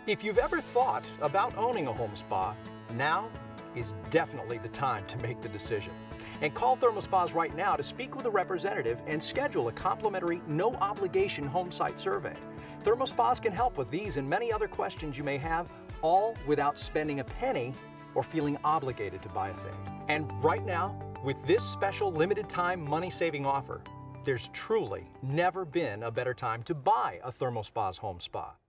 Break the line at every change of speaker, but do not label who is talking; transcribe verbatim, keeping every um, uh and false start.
If you've ever thought about owning a home spa, now is definitely the time to make the decision. And call ThermoSpas right now to speak with a representative and schedule a complimentary, no-obligation home site survey. ThermoSpas can help with these and many other questions you may have, all without spending a penny or feeling obligated to buy a thing. And right now, with this special limited-time money-saving offer, there's truly never been a better time to buy a ThermoSpas home spa.